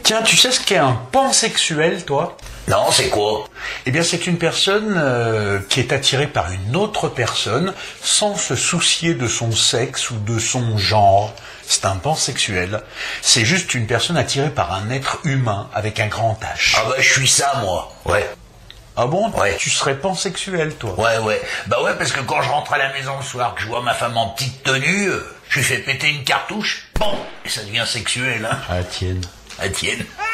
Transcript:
Tiens, tu sais ce qu'est un pansexuel, toi? Non, c'est quoi? Eh bien, c'est une personne qui est attirée par une autre personne sans se soucier de son sexe ou de son genre. C'est un pansexuel. C'est juste une personne attirée par un être humain avec un grand H. Ah bah je suis ça, moi. Ouais. Ah bon? Ouais. Tu serais pansexuel, toi? Ouais. Bah ouais, parce que quand je rentre à la maison le soir, que je vois ma femme en petite tenue, je lui fais péter une cartouche, bon, et ça devient sexuel, hein. Ah, tienne. Ah tienne.